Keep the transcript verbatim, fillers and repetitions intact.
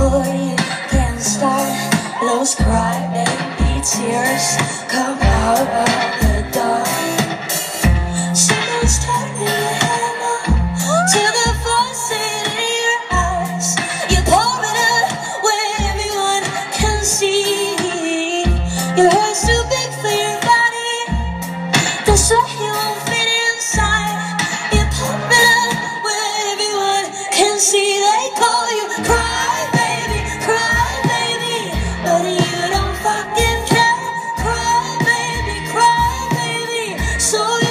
before you can start. Those crying tears come out of the dark. Someone's turning your head now to the faucet in your eyes. You're pouring it where everyone can see. Your hair's too big for your body. That's why you won't fit inside. You're pouring it where everyone can see. They call you cry baby, cry baby, but you don't fucking care. Cry baby, cry baby, so